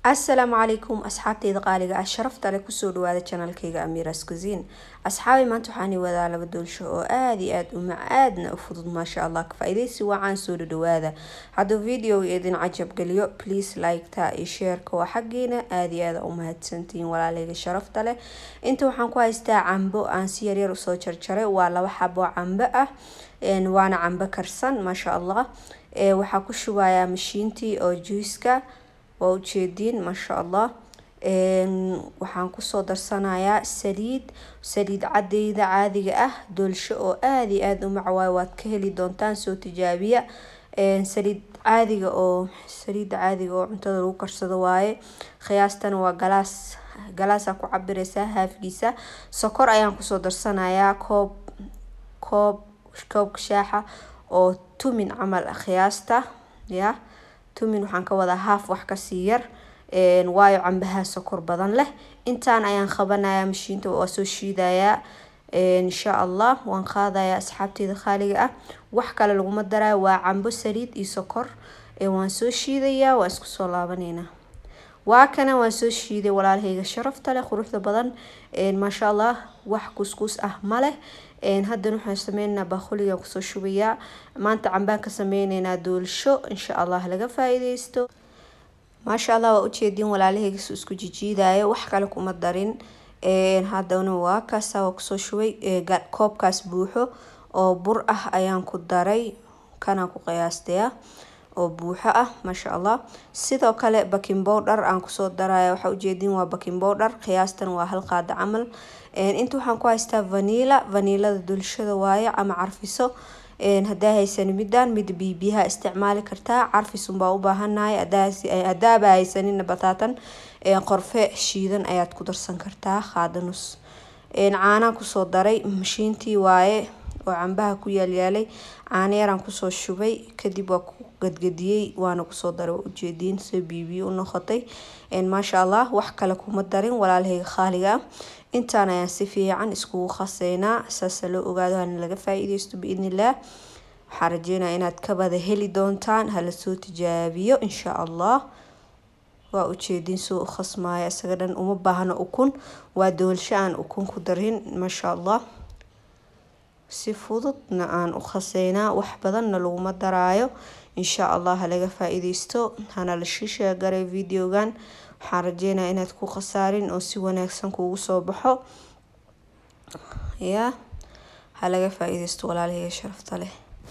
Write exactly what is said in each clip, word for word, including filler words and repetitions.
السلام عليكم أصحابتي دقاليقة شرفت على كسو دوادا channel كيغا أميراس كوزين أصحابي ما انتوحاني وذا لبدول شو آدي آد ومعادنا أفضل ما شاء الله كفايديسي وعان سودو دوادا هادو فيديو يدين عجب قليو بليس لايك تا يشير كوا حقينا آدي آد أمهات سنتين ولا ليغا شرفت على انتو حانكو هايستا عنبو آن سيارير وصو چرچري والا وحابو عنبو اه ان وانا عنبو كرسان ما شاء الله اه وحاكو شوايا مشينتي او جويسكا ووجدين ما شاء الله waxaan ku soo darsanayaa saliid saliid cadeeyda caadiga ah doolsho oo aad iyo aad u macwaay waad ka heli doontaan soo tijaabiya saliid caadiga oo saliid caadiga oo cuntada lagu karsado waaye qiyaastan waa galaas galaas ku cabiraysa haafkiisa sokor ayaan ku soo darsanayaa koob koob koob shaaxa oo tumin camal qiyaasta ya tumin waxaan ka wada haaf wax ka sii yar een waayo cambaha sokor badan leh intaan ayaan qabanayaa mashiinta oo soo shiidaya insha Allah waan qaadayaa asxaabteyda qaaliga ah wax kale lagu ma daraa waa cambo saliid iyo sokor ee waan soo shiidayaa waa isku soo laabaneena waa kana waan soo shiiday walaalahayga sharafta leh quruxda badan een ma sha Allah wax kuskus ah ma leh een hadda waxaan sameeynaa baaqoliga ku soo shubayaa maanta cambaan ka sameeynaa doolsho insha Allah laga faa'iideysto ما شاء الله وأجدين ولا عليه جسوس كجيدة وح كله كم الدارين هذا نوع كاسا وكسو شوي كوب كاس بوحو أو برأه أيام كداري كان كو قياستيا أو بوحة ما شاء الله سيدا كله باكين بودر عن كسو درايا وحوجدين وباكين بودر قياستا وهالقاد عمل انتو حنكو هايستا فانيلا فانيلا دول شدوايا عم عرفيسو een hadaa haysan midaan mid bibiha isticmaali kartaa carfisun baa u baahanahay adaasi ay adaaba haysanin bataatan ee qorfe shiidan ayaad ku darsan kartaa qaadanus een caana ku soo daray mashiintii waaye oo cambaha ku yaalyaalay caana yaran ku soo shubay kadib waa ku gadgadiyay waana ku soo daray ujeedin si bibi u noqotay een ma sha Allah wax kale kuma darin walaalahayga qaaliga intaan ayaan si fiican isku khaseynaa saasa loo ogaado in laga faa'iideysto biidnillah waxaan rajeynayaa inaad ka wada heli doontaan hala soo tijaabiyo insha Allah waa ujeedin soo khasmaaya isaga dhan uma baahna ukun waa doolsho aan ukun ku darin ma sha Allah si fududna aan u khaseynaa wax badanna laguma daraayo insha Allah laga faa'iideysto hana la shisha garay videogan waxaan rajeynayaa inaad ku khasaarin oo si wanaagsan kuugu soo baxo ya halaga faa'iideysto walaalahayga sharafta leh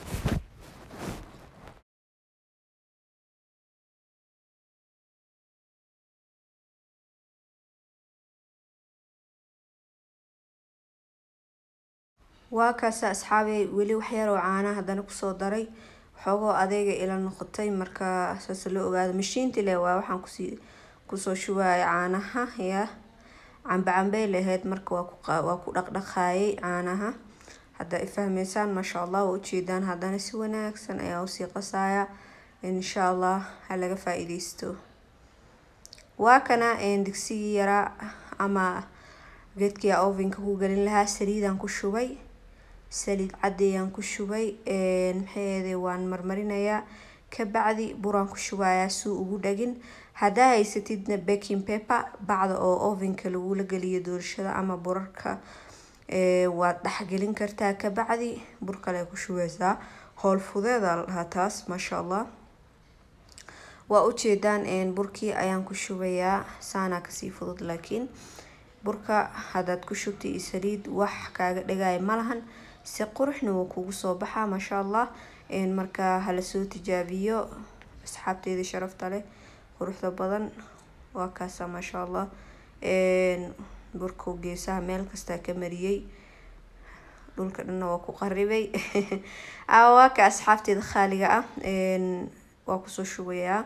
waa kaas asxaabay weli wax yar oo caana hadana ku soo daray xogo adeega ila noqotay marka saas loo ogaado mashiinta leh waa waxaan ku sii kusoo shubaay caanaha ya camba cambay lahayd marka waa ku waa ku dhaqdhaqaayay caanaha hadda ifahmeysaan ma sha Allah oo jeedaan hadana si wanaagsan ayaa u sii qasaaya insha Allah halaga faa'iideysto waa kana in digsi yara ama geedkii ovenka ku galin lahaa saliidan ku shubay saliid cadeeyaan ku shubay een maxay waan marmarinayaa ka bacdi buraan ku shubayaa suu ugu dhagin hadaa haysatidna baking paper bacda oo ovenka lagu la galiyo doorshada ama burarka ee waad dhaxgelin kartaa ka bacdi bur kale ku shubaysaa hool fudeeda taas ma sha Allah waa u jeedaan een burkii ayaan ku shubayaa saana ka sii fudud laakiin burka hadaad ku shubtay saliid wax kaaga dhagay malahan si quruxna wuu kugu soo baxaa ma sha Allah een marka hala soo tijaabiyo asxaabteyda sharafta leh quruxda badan waa kaas ma sha Allah een burku geesaha meel kasta ka mariyay dhulka dhanna waa ku qaribay waa ka asxaabteyda qaaliga ah een waa ku soo shubayaa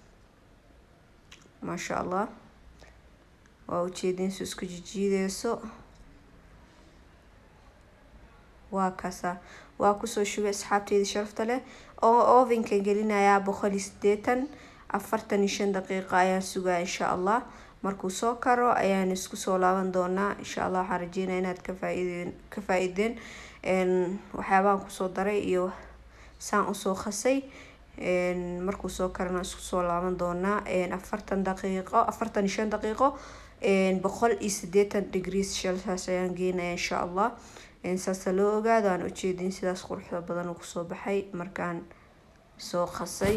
ma sha Allah waa ujeedin soo isku jijiideyso waa kaasa waa ku soo shubay asxaabteyda sharafta leh oo ovenka gelinayaa boqol iyo siddeetan afartan iyo shan daqiiqo ayaan sugaa insha Allah markuu soo karo ayaan isku soo laaban doonaa insha Allah waxaan rajeynayaa inaad ka faa'iideen ka faa'iideen een waxyaabahan ku soo daray iyo saan u soo khasay een markuu soo karana isku soo laaban doonaa een afartan daqiiqo afartan iyo shan daqiiqo een boqol iyo siddeetan degrees Celsius ayaan geenayaa insha Allah een saas loo ogaado aan u jeedin sidaas quruxda badan uu soo baxay markaan soo qasay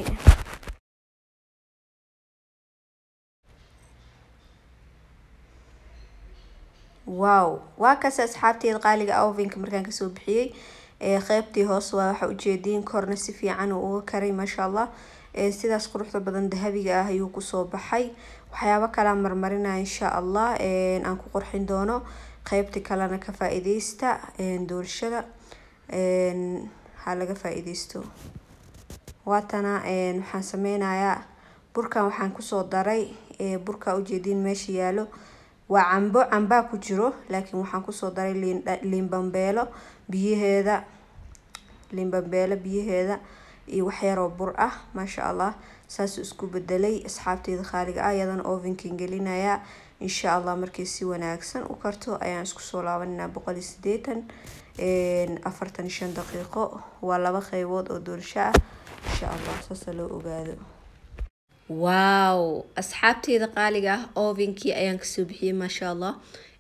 واو واكاس أصحابتي القالقة أوفينك مركان كسو بحيي إيه قيبتي هوس waxa ujeedin korna si fiican oo karay ma sha Allah ee sidaas quruxda badan dahabiga ah ayuu ku soo baxay waxyaabo kala marmarinaa insha Allah ee aan ku qurxin doono qaybti kalena ka faa'iideysta ee doorshada ee ha laga faa'iideysto waatana ee waxaan sameynayaa burkan waxaan ku soo daray ee burka ujeedin meesha yaalo waa cambo camba ku jiro laakiin waxaan ku soo daray liin liin bambeelo biyaheeda liin bambeelo biyaheeda iyo wax yar oo bur ah ma sha Allah saas isku bedelay asxaabteeda qaaliga ah ayadan ovenkin gelinaya insha Allah markii si wanaagsan u karto ayaan isku soo laabanaa boqol iyo siddeetan ee afartan iyo shan daqiiqo waa laba qaybood oo doorsho ah insha Allah saas loo ogaado واو أصحابتي ذقالقة أوفينكي أيان كسو بحيه ما شاء الله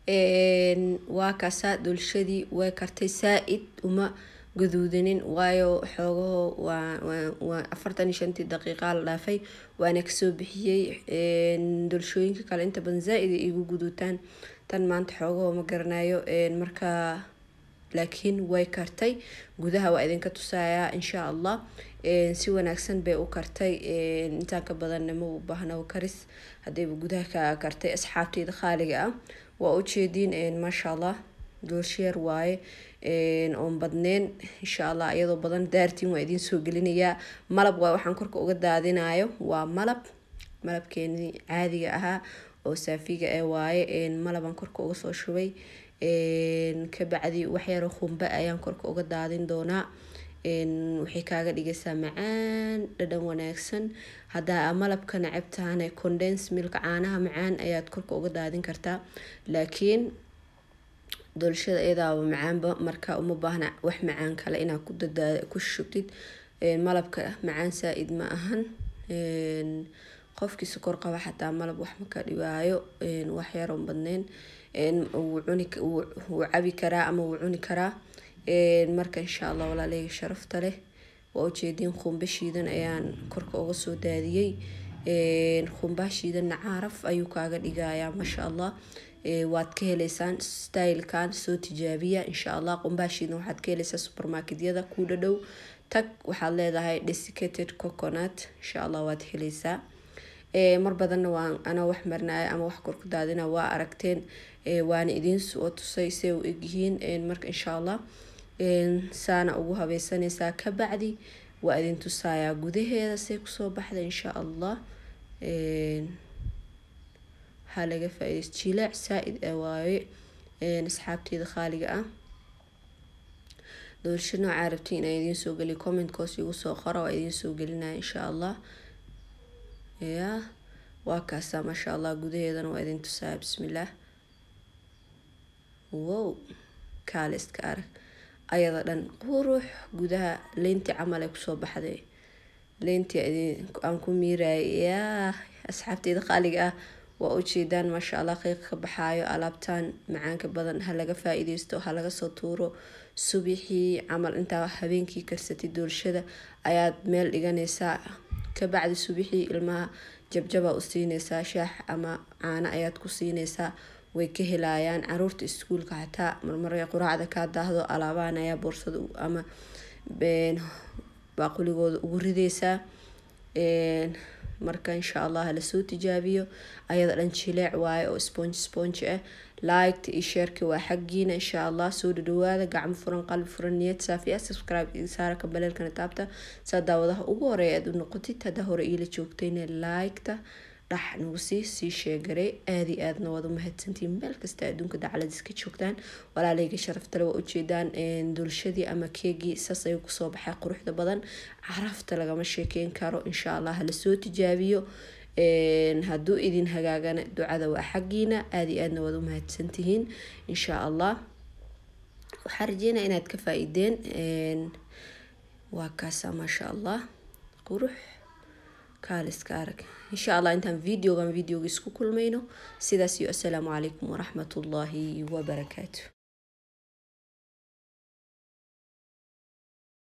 إن واكاسا دول شدي وكارتي سائد وما قدودنين وايو حوغو و و أفرتني شنتي دقيقة لافي وأنا كسو بحيه إن دول شوينكي قال أنت بنزائد إيقو قدوتان تان ما أنت حوغو مقرنايو إن مركا لكن way kartay gudaha waa idin ka tusaaya insha Allah ee si wanaagsan bay u kartay ee inta ka badan ma u baahna karis hadii gudaha ka kartay asxaabteeda qaaliga ah waa u jeedin ee ma sha Allah doorsheer waaye ee on badneen insha Allah iyadoo badan daartiin waa idin soo gelinaya malab waa waxaan korka uga daadinayo waa malab malabkeeni caadiga ahaa oo saafiga ah waaye ee malaban korka uga soo shubay een kabacdi wax yar oo khumba ayaan korka uga daadin doonaa een wixii kaaga dhigaysaa macaan dhadhan wanaagsan hadaa malabka nacabtaan condensed milk caanaha macaan ayaad korka uga daadin kartaa laakiin doolshada iyada macaanba marka uma baahna wax macaan kale inaad ku dadaad ku shubtid een malabka macaan saaid ma ahan een qofkii sokor qaba xataa malab wax ma ka dhibaayo een wax yar oo badneen een uu cuni uu cabi karaa ama uu cuni karaa een marka insha Allah walaalay sharafta leh waa ujeedin khumba shiidan ayaan korka uga soo daadiyay een khumba shiidan caaraf ayuu kaaga dhigayaa ma sha Allah ee waad ka heleysaan style kan soo tijaabiya insha Allah khumba shiidan waxaad ka heleysaa supermarketyada ku dhadhow tag waxaad leedahay desiccated coconut insha Allah waad heleysaa ee mar badan waan ana wax marnaay ama wax korku daadina waa aragteen ee waan idin soo tusay say u egyihiin ee marka insha Allah ee saana ugu habaysanaysa ka bacdi waa idin tusaaya gudaheeda say ku soo baxda insha Allah ee halaga faa'iido jilaac saaid ah waaye ee asxaabteeda qaaliga ah doorshana carabtiin ay idin soo gali comment koos igu soo qoro waa idin soo gelinaa insha Allah يا وكاسا ما شاء الله قديدا وإذن تسايا بسم الله واو كالست كار أيضا قروح قدها لينتي عملك صوب حدي لينتي أنكم ميراي يا أصحابتي دخالي وأوشيدان ما شاء الله قيق بحايو ألابتان معانك بدن هلقا فائديستو هلقا سطورو سبيحي عمل انتا هبينكي كرستي دورشدا أياد ميل إيغانيسا كبعد سبيحي ilmaha jabjaba u siinaysa shaax ama caana ayaad ku siinaysa way ka helayaan caruurta iskuulka xataa marmarka quraacda ka daahdo alaabaan ayaa boorsada ama been baaquligooda ugu ridaysa een marka insha Allah la soo tijaabiyo ayada dhan jileec waaye oo sponge sponge ah like iyo share waa xaqiina insha Allah soo dhawaada gacmo furan qalbi furan niyad saafi ah subscribe iyo saara ka baleelkana taabta saadaawadaha ugu horeeya aad u noqotid hada hore ila joogtayna like ta dhax nagu sii sii sheegare aad iyo aadna wada mahadsantiin meel kasta adduunka dacaladiis ka joogtaan walaalayga sharafta leh waa ujeedaan een dulshadii ama keegi saas ay ku soo baxay quruxda badan carafta lagama sheekeyn karo insha Allah la soo tijaabiyo een haduu idin hagaagana ducada waa xaqiina aad iyo aadna wada mahadsantiin insha Allah waxaan rajeynaa inaad ka faa'iideen een waa kaasa ma sha Allah قروح كالس كارك إن شاء الله أنتم فيديو غن فيديو جسكو كل مينو سيداسيو السلام عليكم ورحمة الله وبركاته.